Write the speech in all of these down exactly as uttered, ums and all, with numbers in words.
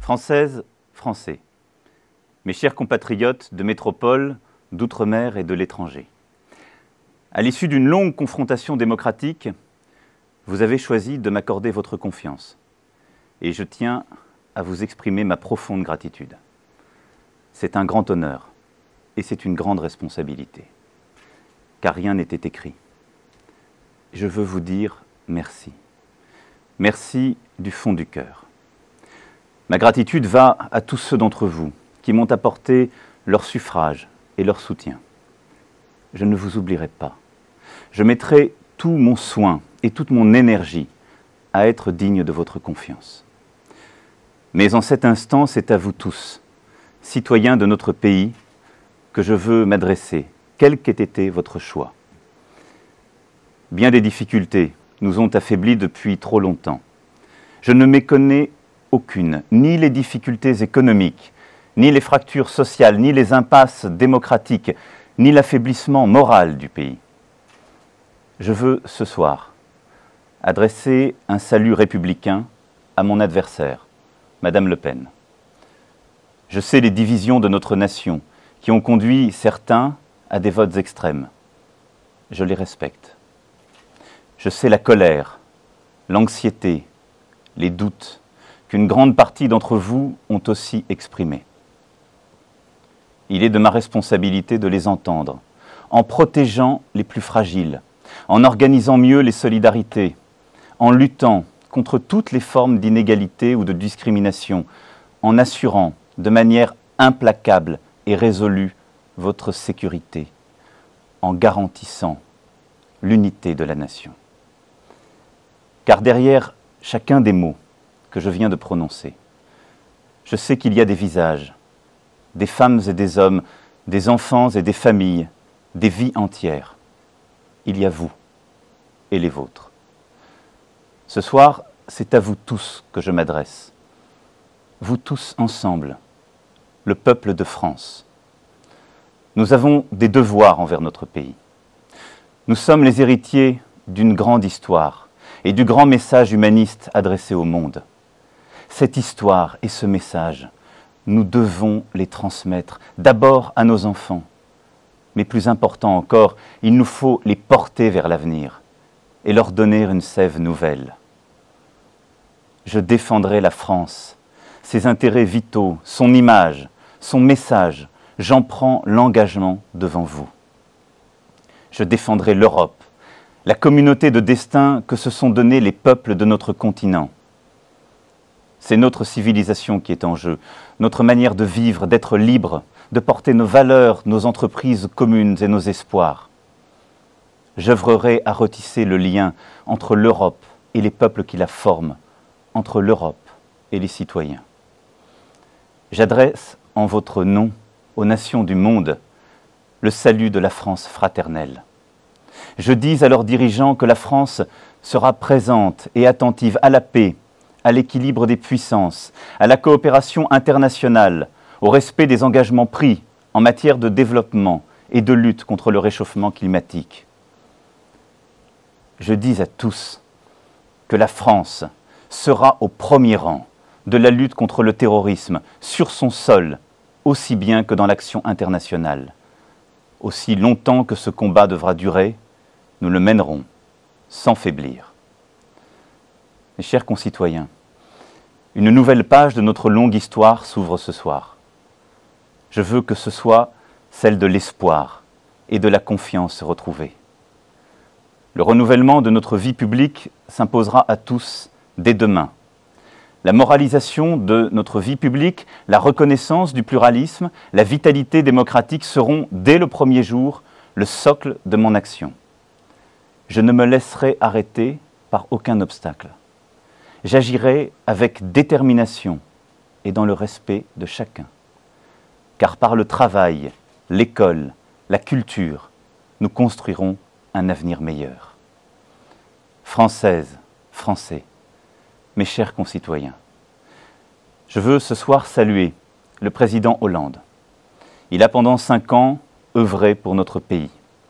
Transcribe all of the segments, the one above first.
Françaises, Français, mes chers compatriotes de métropole, d'outre-mer et de l'étranger, à l'issue d'une longue confrontation démocratique, vous avez choisi de m'accorder votre confiance et je tiens à vous exprimer ma profonde gratitude. C'est un grand honneur et c'est une grande responsabilité, car rien n'était écrit. Je veux vous dire merci. Merci du fond du cœur. Ma gratitude va à tous ceux d'entre vous qui m'ont apporté leur suffrage et leur soutien. Je ne vous oublierai pas. Je mettrai tout mon soin et toute mon énergie à être digne de votre confiance. Mais en cet instant, c'est à vous tous, citoyens de notre pays, que je veux m'adresser, quel qu'ait été votre choix. Bien des difficultés nous ont affaiblis depuis trop longtemps. Je ne méconnais aucune, ni les difficultés économiques, ni les fractures sociales, ni les impasses démocratiques, ni l'affaiblissement moral du pays. Je veux, ce soir, adresser un salut républicain à mon adversaire, Madame Le Pen. Je sais les divisions de notre nation qui ont conduit certains à des votes extrêmes. Je les respecte. Je sais la colère, l'anxiété, les doutes qu'une grande partie d'entre vous ont aussi exprimés. Il est de ma responsabilité de les entendre, en protégeant les plus fragiles, en organisant mieux les solidarités, en luttant contre toutes les formes d'inégalité ou de discrimination, en assurant de manière implacable et résolue votre sécurité, en garantissant l'unité de la nation. Car derrière chacun des mots que je viens de prononcer, je sais qu'il y a des visages, des femmes et des hommes, des enfants et des familles, des vies entières. Il y a vous et les vôtres. Ce soir, c'est à vous tous que je m'adresse. Vous tous ensemble, le peuple de France. Nous avons des devoirs envers notre pays. Nous sommes les héritiers d'une grande histoire et du grand message humaniste adressé au monde. Cette histoire et ce message, nous devons les transmettre d'abord à nos enfants. Mais plus important encore, il nous faut les porter vers l'avenir et leur donner une sève nouvelle. Je défendrai la France, ses intérêts vitaux, son image, son message. J'en prends l'engagement devant vous. Je défendrai l'Europe, la communauté de destin que se sont donnés les peuples de notre continent. C'est notre civilisation qui est en jeu, notre manière de vivre, d'être libre, de porter nos valeurs, nos entreprises communes et nos espoirs. J'œuvrerai à retisser le lien entre l'Europe et les peuples qui la forment, entre l'Europe et les citoyens. J'adresse en votre nom aux nations du monde le salut de la France fraternelle. Je dis à leurs dirigeants que la France sera présente et attentive à la paix, à l'équilibre des puissances, à la coopération internationale, au respect des engagements pris en matière de développement et de lutte contre le réchauffement climatique. Je dis à tous que la France sera au premier rang de la lutte contre le terrorisme sur son sol, aussi bien que dans l'action internationale. Aussi longtemps que ce combat devra durer, nous le mènerons sans faiblir. Mes chers concitoyens, une nouvelle page de notre longue histoire s'ouvre ce soir. Je veux que ce soit celle de l'espoir et de la confiance retrouvée. Le renouvellement de notre vie publique s'imposera à tous dès demain. La moralisation de notre vie publique, la reconnaissance du pluralisme, la vitalité démocratique seront, dès le premier jour, le socle de mon action. Je ne me laisserai arrêter par aucun obstacle. J'agirai avec détermination et dans le respect de chacun. Car par le travail, l'école, la culture, nous construirons un avenir meilleur. Françaises, Français, mes chers concitoyens, je veux ce soir saluer le président Hollande. Il a pendant cinq ans œuvré pour notre pays.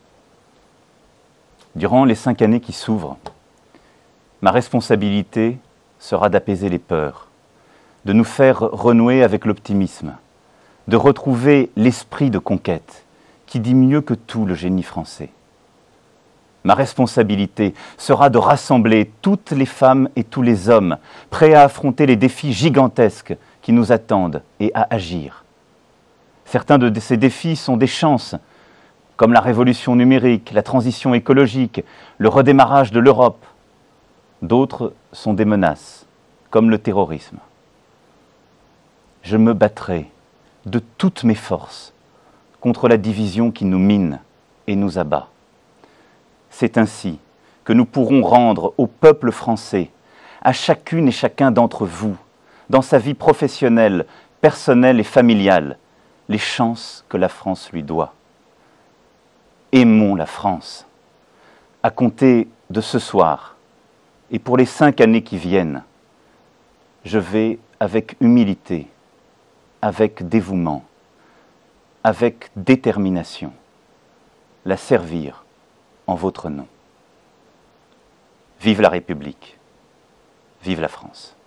Durant les cinq années qui s'ouvrent, ma responsabilité sera d'apaiser les peurs, de nous faire renouer avec l'optimisme, de retrouver l'esprit de conquête qui dit mieux que tout le génie français. Ma responsabilité sera de rassembler toutes les femmes et tous les hommes prêts à affronter les défis gigantesques qui nous attendent et à agir. Certains de ces défis sont des chances, comme la révolution numérique, la transition écologique, le redémarrage de l'Europe. D'autres sont des menaces, comme le terrorisme. Je me battrai de toutes mes forces contre la division qui nous mine et nous abat. C'est ainsi que nous pourrons rendre au peuple français, à chacune et chacun d'entre vous, dans sa vie professionnelle, personnelle et familiale, les chances que la France lui doit. Aimons la France. À compter de ce soir et pour les cinq années qui viennent, je vais avec humilité, avec dévouement, avec détermination, la servir en votre nom. Vive la République, vive la France.